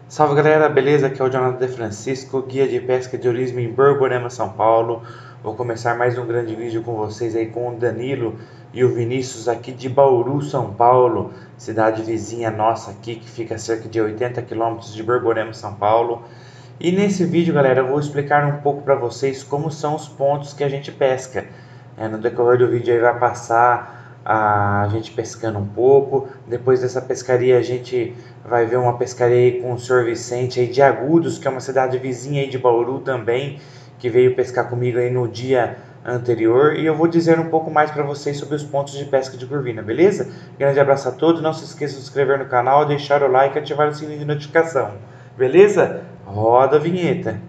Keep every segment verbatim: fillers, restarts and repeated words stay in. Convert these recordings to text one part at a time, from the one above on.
Salve galera, beleza? Aqui é o Jonathan De Francisco, guia de pesca de turismo em Borborema, São Paulo. Vou começar mais um grande vídeo com vocês aí com o Danilo e o Vinícius aqui de Bauru, São Paulo, cidade vizinha nossa aqui que fica a cerca de oitenta quilômetros de Borborema, São Paulo. E nesse vídeo, galera, eu vou explicar um pouco para vocês como são os pontos que a gente pesca. É, no decorrer do vídeo aí vai passar a gente pescando um pouco. Depois dessa pescaria a gente vai ver uma pescaria aí com o senhor Vicente aí de Agudos, que é uma cidade vizinha aí de Bauru também, que veio pescar comigo aí no dia anterior, e eu vou dizer um pouco mais para vocês sobre os pontos de pesca de curvina, beleza? Grande abraço a todos, não se esqueça de se inscrever no canal, deixar o like e ativar o sininho de notificação, beleza? Roda a vinheta.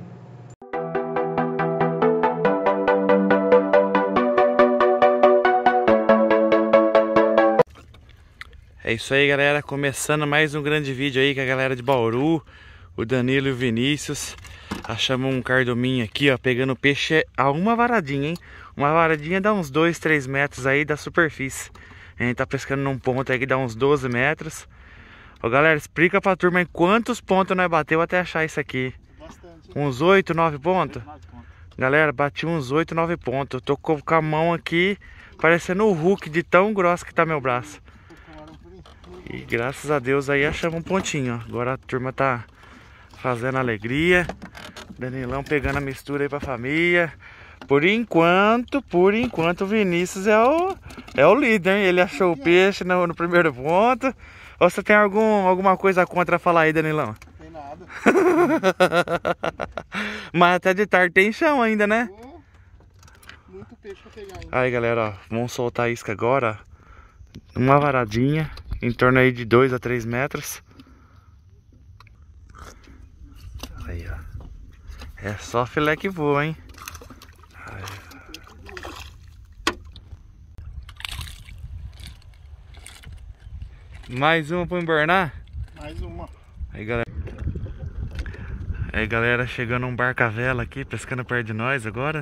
É isso aí, galera, começando mais um grande vídeo aí com a galera de Bauru, o Danilo e o Vinícius. Achamos um carduminho aqui, ó, pegando peixe a uma varadinha, hein? Uma varadinha dá uns dois, três metros aí da superfície. A gente tá pescando num ponto aí que dá uns doze metros. Ó, galera, explica pra turma aí quantos pontos nós bateu até achar isso aqui. Bastante. Uns oito, nove pontos? Galera, bati uns oito, nove pontos. Tô com a mão aqui parecendo o Hulk de tão grosso que tá meu braço. E graças a Deus aí achamos um pontinho, ó. Agora a turma tá fazendo alegria. Danilão pegando a mistura aí pra família. Por enquanto, por enquanto o Vinícius é o, é o líder, hein? Ele achou o peixe no, no primeiro ponto. Ou você tem algum, alguma coisa contra falar aí, Danilão? Não tem nada. Mas até de tarde tem chão ainda, né? Muito peixe pra pegar ainda. Aí, galera, ó, vamos soltar a isca agora, ó. Uma varadinha, em torno aí de dois a três metros. Aí, ó. É só filé que voa, hein? Aí. Mais uma para embarnar? Mais uma. Aí, galera. Aí, galera, chegando um barco a vela aqui, pescando perto de nós agora.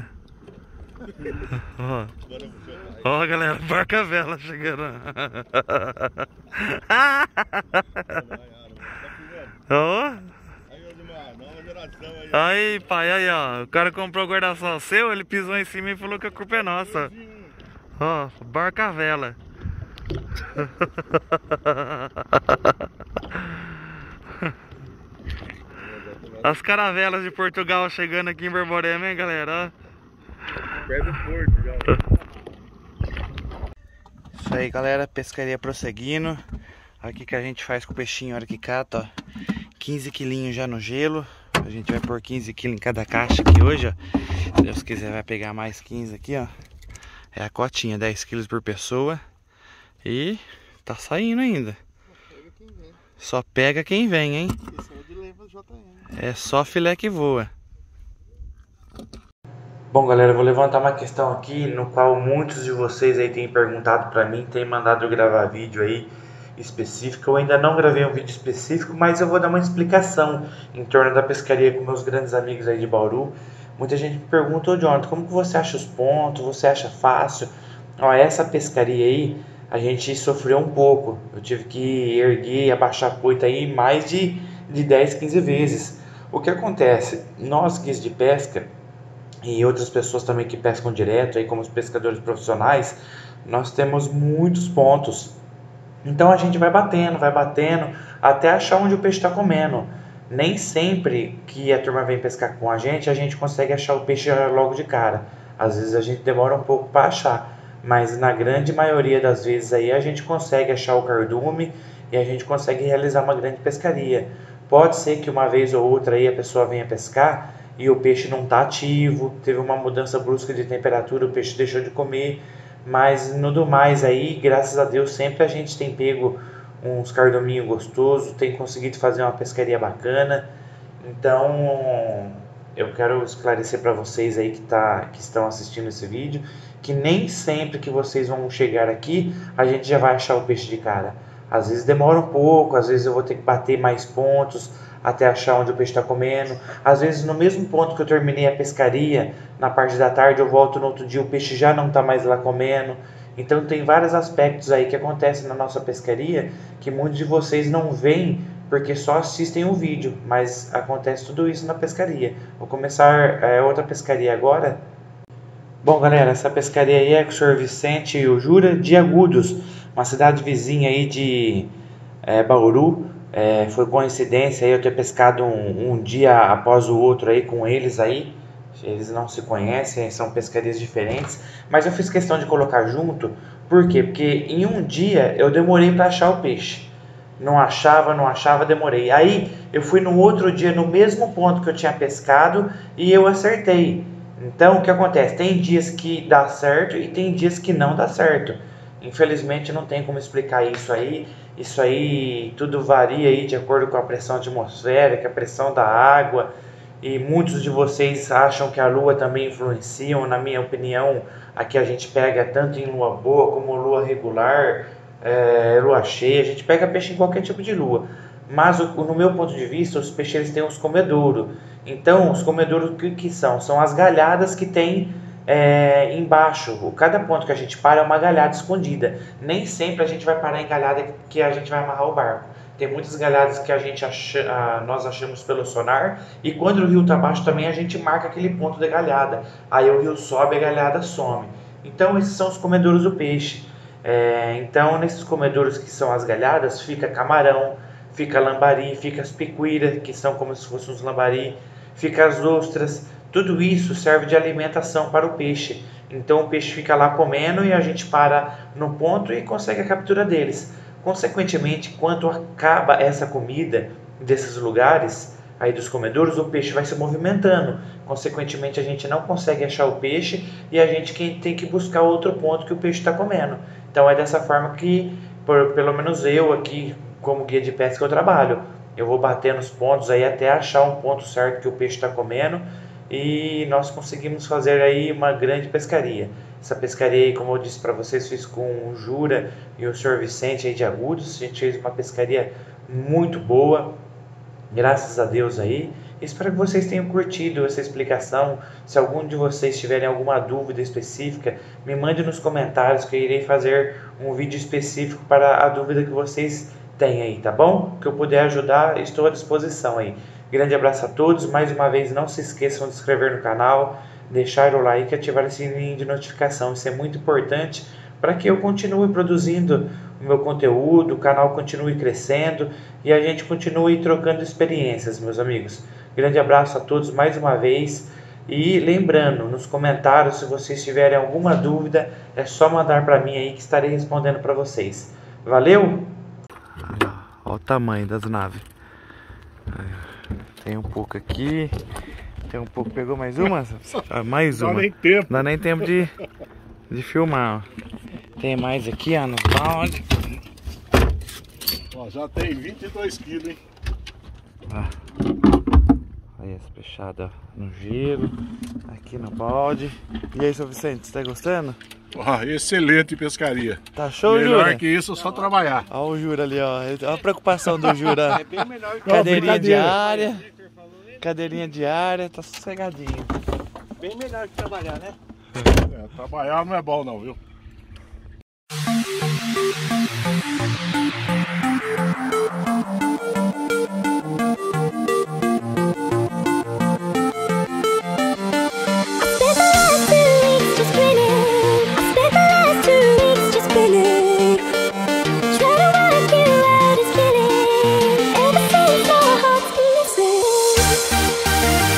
Ó. Ó, galera, barco a vela chegando. Ó. Aí, pai, aí, ó. O cara comprou o guarda-sol seu, ele pisou em cima e falou que a culpa é nossa. Ó, barco a vela. As caravelas de Portugal chegando aqui em Borborema, hein, galera? Perto do porto já. Isso aí, galera, pescaria prosseguindo. Aqui que a gente faz com o peixinho, olha que cata, ó. quinze quilinhos já no gelo. A gente vai pôr quinze quilos em cada caixa aqui hoje, ó. Se Deus quiser vai pegar mais quinze aqui, ó. É a cotinha, dez quilos por pessoa. E tá saindo ainda. Só pega quem vem, hein? É só filé que voa. Bom, galera, eu vou levantar uma questão aqui no qual muitos de vocês aí têm perguntado pra mim, têm mandado eu gravar vídeo aí específico. Eu ainda não gravei um vídeo específico, mas eu vou dar uma explicação em torno da pescaria com meus grandes amigos aí de Bauru. Muita gente me pergunta: ô Jonathan, como que você acha os pontos? Você acha fácil? Ó, essa pescaria aí, a gente sofreu um pouco. Eu tive que erguer e abaixar a poita aí mais de, de dez, quinze vezes. O que acontece? Nós, guias de pesca, e outras pessoas também que pescam direto, aí como os pescadores profissionais, nós temos muitos pontos. Então a gente vai batendo, vai batendo, até achar onde o peixe está comendo. Nem sempre que a turma vem pescar com a gente, a gente consegue achar o peixe logo de cara. Às vezes a gente demora um pouco para achar, mas na grande maioria das vezes aí a gente consegue achar o cardume e a gente consegue realizar uma grande pescaria. Pode ser que uma vez ou outra aí a pessoa venha pescar e o peixe não está ativo, teve uma mudança brusca de temperatura, o peixe deixou de comer, mas no do mais aí, graças a Deus, sempre a gente tem pego uns carduminhos gostosos, tem conseguido fazer uma pescaria bacana. Então eu quero esclarecer para vocês aí que, tá, que estão assistindo esse vídeo, que nem sempre que vocês vão chegar aqui, a gente já vai achar o peixe de cara. Às vezes demora um pouco, às vezes eu vou ter que bater mais pontos até achar onde o peixe está comendo. Às vezes no mesmo ponto que eu terminei a pescaria, na parte da tarde eu volto no outro dia, o peixe já não está mais lá comendo. Então tem vários aspectos aí que acontecem na nossa pescaria que muitos de vocês não veem porque só assistem o vídeo, mas acontece tudo isso na pescaria. Vou começar é, outra pescaria agora. Bom, galera, essa pescaria aí é com o senhor Vicente e o Jura de Agudos, uma cidade vizinha aí de é, Bauru. É, foi coincidência aí eu ter pescado um, um dia após o outro aí com eles aí. Eles não se conhecem, são pescarias diferentes, mas eu fiz questão de colocar junto. Por quê? Porque em um dia eu demorei para achar o peixe. Não achava, não achava, demorei. Aí eu fui no outro dia no mesmo ponto que eu tinha pescado e eu acertei. Então o que acontece? Tem dias que dá certo e tem dias que não dá certo. Infelizmente não tem como explicar isso aí. Isso aí tudo varia aí de acordo com a pressão atmosférica, a pressão da água. E muitos de vocês acham que a lua também influencia. Na minha opinião, aqui a gente pega tanto em lua boa como lua regular, é, lua cheia. A gente pega peixe em qualquer tipo de lua. Mas no meu ponto de vista, os peixes eles têm os comedouros. Então, os comedouros que, que são? São as galhadas que tem é, embaixo. Cada ponto que a gente para é uma galhada escondida. Nem sempre a gente vai parar em galhada que a gente vai amarrar o barco. Tem muitas galhadas que a gente acha, nós achamos pelo sonar. E quando o rio está baixo também a gente marca aquele ponto da galhada. Aí o rio sobe e a galhada some. Então, esses são os comedouros do peixe. É, então, nesses comedouros que são as galhadas, fica camarão, fica lambari, fica as picuíras, que são como se fossem os lambari, fica as ostras. Tudo isso serve de alimentação para o peixe. Então o peixe fica lá comendo e a gente para no ponto e consegue a captura deles. Consequentemente, quando acaba essa comida desses lugares, aí dos comedouros, o peixe vai se movimentando. Consequentemente, a gente não consegue achar o peixe e a gente tem que buscar outro ponto que o peixe está comendo. Então é dessa forma que, por, pelo menos eu aqui, como guia de pesca, eu trabalho. Eu vou bater nos pontos aí até achar um ponto certo que o peixe está comendo e nós conseguimos fazer aí uma grande pescaria. Essa pescaria aí, como eu disse para vocês, fiz com o Jura e o senhor Vicente aí de Agudos. A gente fez uma pescaria muito boa, graças a Deus aí. Espero que vocês tenham curtido essa explicação. Se algum de vocês tiverem alguma dúvida específica, me mande nos comentários que eu irei fazer um vídeo específico para a dúvida que vocês têm aí, tá bom? Que eu puder ajudar, estou à disposição aí. Grande abraço a todos. Mais uma vez, não se esqueçam de se inscrever no canal, deixar o like e ativar esse sininho de notificação. Isso é muito importante para que eu continue produzindo o meu conteúdo, o canal continue crescendo e a gente continue trocando experiências, meus amigos. Grande abraço a todos mais uma vez. E lembrando, nos comentários, se vocês tiverem alguma dúvida, é só mandar para mim aí que estarei respondendo para vocês. Valeu! Olha o tamanho das naves. Tem um pouco aqui. Tem um pouco. Pegou mais uma? Ah, mais uma. Não dá nem tempo. Não dá nem tempo de, de filmar. Ó. Tem mais aqui, ó, no balde. Ó, já tem vinte e dois quilos, hein? Ah. Aí essa peixada no gelo. Aqui no balde. E aí, seu Vicente, você tá gostando? Ah, excelente pescaria. Tá show, melhor Jura? que isso, só trabalhar. Olha o Jura ali, ó. Olha a preocupação do Jura. É bem melhor que Cadeirinha diária. Cadeirinha diária, tá sossegadinho. Bem melhor que trabalhar, né? É, trabalhar não é bom não, viu? We'll be right back.